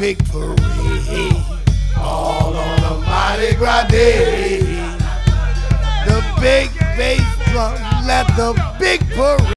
big parade. All on the Mardi Gras day. The big bass drum let the big parade.